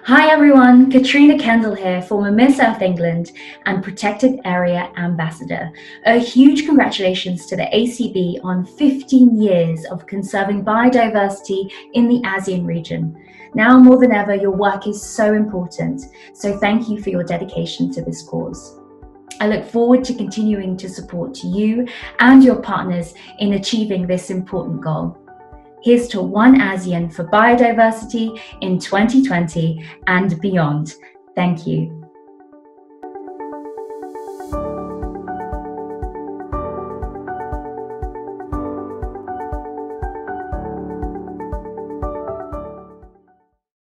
Hi everyone, Katrina Kendall here, former Miss Earth England and Protected Area Ambassador. A huge congratulations to the ACB on 15 years of conserving biodiversity in the ASEAN region. Now more than ever, your work is so important, so thank you for your dedication to this cause. I look forward to continuing to support you and your partners in achieving this important goal. Here's to One ASEAN for biodiversity in 2020 and beyond. Thank you.